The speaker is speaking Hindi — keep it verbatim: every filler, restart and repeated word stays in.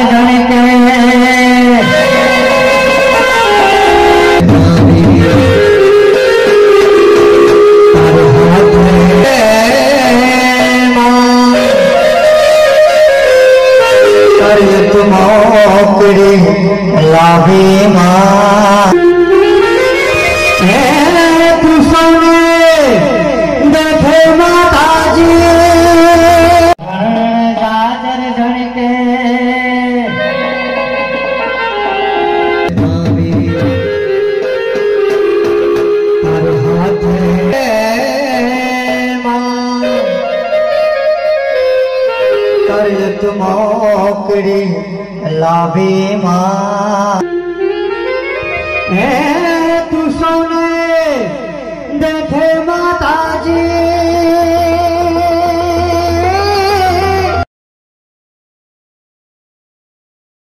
जन के मोकड़ी लाभी माँ तू सोने देखे माता जी गाजर झड़के हर हाथ माँ कर तू मोकड़ी लाभी माँ तू सोने देखे माता जी।